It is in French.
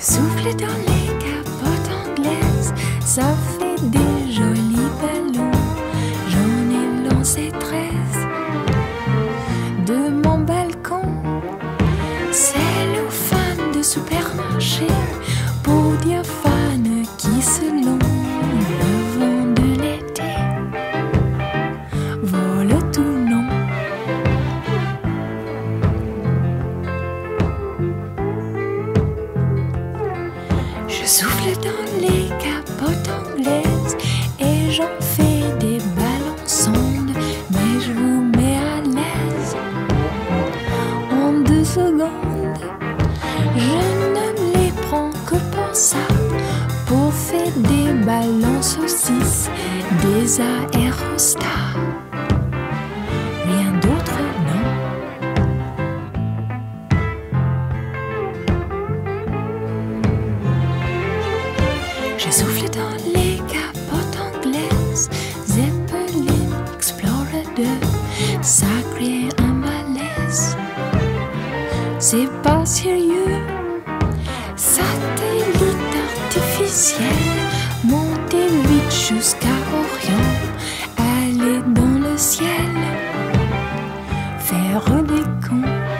Souffle dans les capotes anglaises, ça fait des jolis ballons. J'en ai lancé 13 de mon balcon. Cellophane de supermarché, peau diaphane qui se lond. Le vent de l'été vole tout long. Je souffle dans les capotes anglaises et j'en fais des ballons sondes, mais je vous mets à l'aise en 2 secondes. Je ne les prends que pour ça, pour faire des ballons saucisses, des aérostats. Rien d'autre, non. Je souffle dans les capotes anglaises, Zeppelin, Explorer 2, ça crée un malaise. C'est pas sérieux, satellite artificiel, montez vite jusqu'à Orion, allez dans le ciel, faire des cons.